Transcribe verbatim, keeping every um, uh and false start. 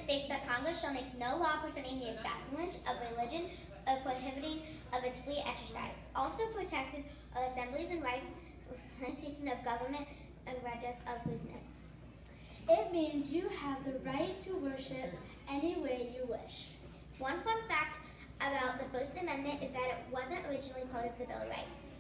states that Congress shall make no law preventing the establishment of religion or prohibiting of its free exercise. Also protected are assemblies and rights, institution of government, and redress of grievances. It means you have the right to worship any way you wish. One fun fact about the First Amendment is that it wasn't originally part of the Bill of Rights.